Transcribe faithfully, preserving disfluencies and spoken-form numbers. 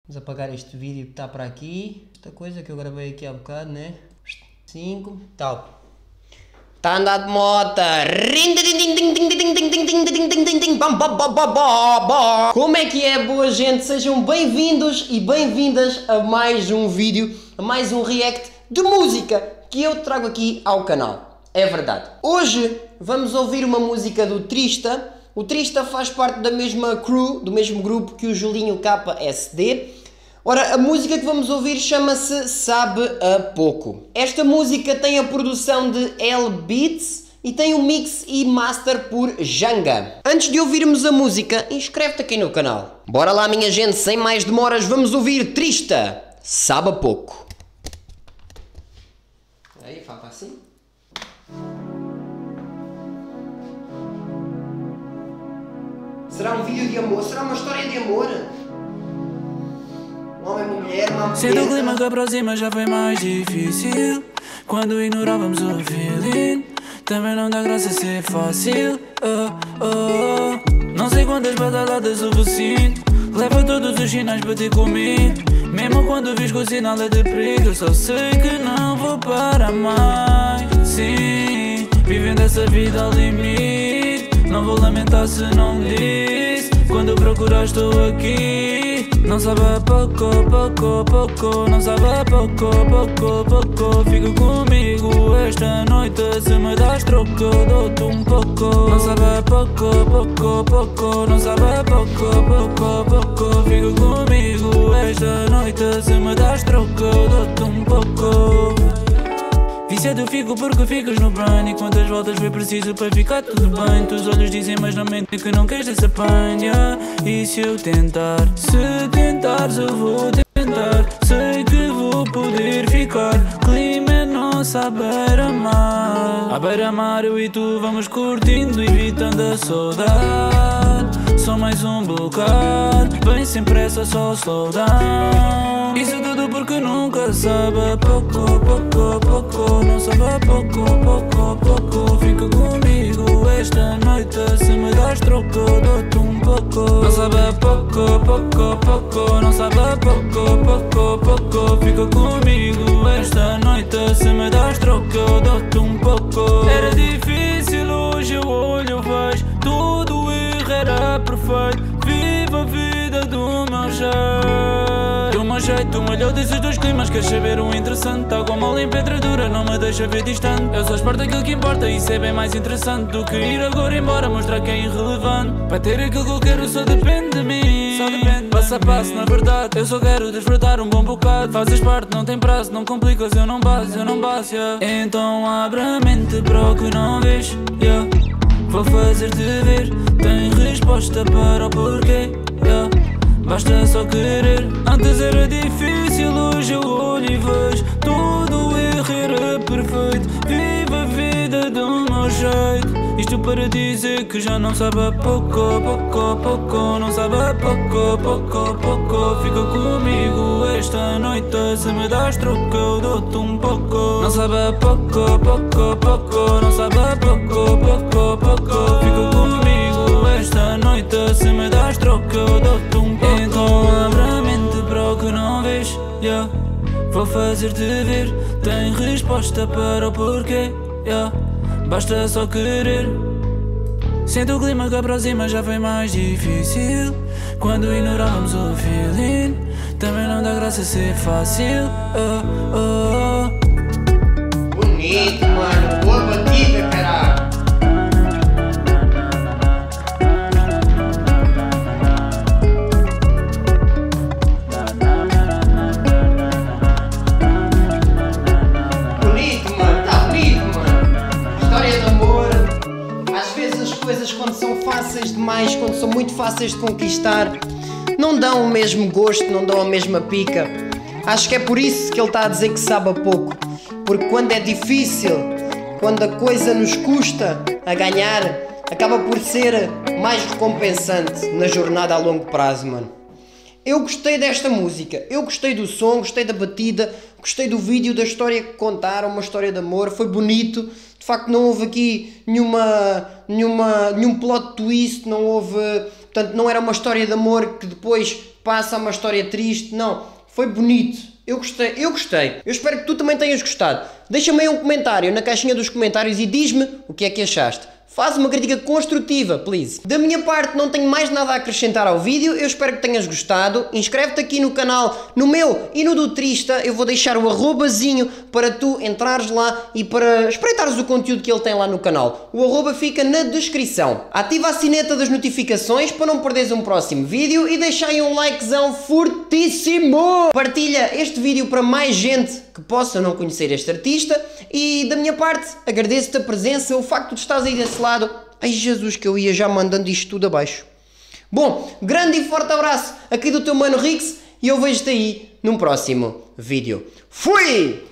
Vamos apagar este vídeo que está para aqui. Esta coisa que eu gravei aqui há bocado, né? cinco, tal. Está a andar de moto. Como é que é, boa gente? Sejam bem-vindos e bem-vindas a mais um vídeo, a mais um react de música que eu trago aqui ao canal. É verdade. Hoje vamos ouvir uma música do Trista. O Trista faz parte da mesma crew, do mesmo grupo que o Julinho K S D. Ora, a música que vamos ouvir chama-se Sabe a Pouco. Esta música tem a produção de L Beats e tem o mix e master por Janga. Antes de ouvirmos a música, inscreve-te aqui no canal. Bora lá, minha gente, sem mais demoras, vamos ouvir Trista, Sabe a Pouco. Aí, fala assim. Será um vídeo de amor? Será uma história de amor? Um homem, uma mulher, uma mulher. Sendo o clima que aproxima já foi mais difícil. Quando ignorávamos o feeling, também não dá graça ser fácil. Oh, oh, oh. Não sei quantas badaladas o recinto leva todos os sinais para ter comigo. Mesmo quando vis que o sinal é de perigo, eu só sei que não vou parar mais. Sim, vivendo essa vida ao limite. Não vou lamentar se não disse. Quando procurar estou aqui. Não sabe a pouco, pouco, pouco. Não sabe a pouco, pouco, pouco. Fica comigo esta noite. Se me das troco, dou-te um pouco. Não sabe a pouco, pouco, pouco. Não sabe a pouco, pouco, pouco. Fica comigo esta noite. Se me das troco, dou-te um pouco. Viciado fico porque ficas no brain. E quantas voltas foi preciso para ficar tudo bem? Teus olhos dizem mas não mentem que não queres essa panha. E se eu tentar? Se tentares eu vou tentar. Sei que vou poder ficar. Clima é nosso à beira-mar. À beira-mar eu e tu vamos curtindo, evitando a saudade. Só mais um bocado, bem sem pressa, só slow down. Isso tudo porque nunca sabe a pouco, pouco, pouco. Não sabe a pouco, pouco, pouco. Fica comigo esta noite. Se me das troco, dou-te um pouco. Não sabe a pouco, pouco, pouco. Não sabe a pouco, pouco, pouco. Fica comigo esta noite. Se me das troco, dou-te um pouco. Era difícil, hoje eu olho, eu vejo tudo erro era perfeito. Viva a vida do meu jeito. Do meu jeito, o melhor desses dois climas. Queres saber o interessante? Tal como a empedradura não me deixa ver distante. Eu só espero daquilo que importa, isso é bem mais interessante do que ir agora embora, mostrar que é irrelevante. Para ter aquilo que eu quero só depende de mim. Só depende, passo a passo, na verdade. Eu só quero desfrutar um bom bocado. Fazes parte, não tem prazo, não complicas, eu não baso, eu não baso, yeah. Então abre a mente para o que não vês, yeah. Vou fazer-te ver, tem resposta para o porquê, yeah. Basta só querer. Antes era difícil, hoje eu olho e vejo todo o erro era perfeito. Viva a vida do meu jeito. Isto para dizer que já não sabe a pouco, pouco, pouco. Não sabe a pouco, pouco, pouco. Fica comigo esta noite. Se me das troco, eu dou-te um pouco. Não sabe a pouco, pouco, pouco. Não sabe a pouco, pouco, pouco. Fica comigo esta noite. Se me das troco, eu dou-te um pouco. Então abre a mente para o que não vês, yeah. Vou fazer-te ver, tem resposta para o porquê, yeah. Basta só querer. Sinto o clima que aproxima já foi mais difícil. Quando ignorávamos o feeling, também não dá graça ser fácil, oh, oh, oh. Bonito, mano, boa batida, caralho. Quando são fáceis demais, quando são muito fáceis de conquistar, não dão o mesmo gosto, não dão a mesma pica. Acho que é por isso que ele está a dizer que sabe a pouco. Porque quando é difícil, quando a coisa nos custa a ganhar, acaba por ser mais recompensante na jornada a longo prazo, mano. Eu gostei desta música, eu gostei do som, gostei da batida, gostei do vídeo, da história que contaram, uma história de amor, foi bonito. De facto não houve aqui nenhuma, nenhuma, nenhum plot twist, não houve, portanto não era uma história de amor que depois passa uma história triste, não, foi bonito, eu gostei, eu gostei, eu espero que tu também tenhas gostado. Deixa-me aí um comentário na caixinha dos comentários e diz-me o que é que achaste. Faz uma crítica construtiva, please. Da minha parte não tenho mais nada a acrescentar ao vídeo, eu espero que tenhas gostado. Inscreve-te aqui no canal, no meu e no do Trista, eu vou deixar o arrobazinho para tu entrares lá e para espreitares o conteúdo que ele tem lá no canal. O arroba fica na descrição. Ativa a sineta das notificações para não perderes um próximo vídeo e deixa aí um likezão fortíssimo. Partilha este vídeo para mais gente que possa não conhecer este artista e da minha parte agradeço-te a presença, o facto de estás aí desse lado. Ai Jesus, que eu ia já mandando isto tudo abaixo. Bom, grande e forte abraço aqui do teu mano Rix e eu vejo-te aí num próximo vídeo. Fui!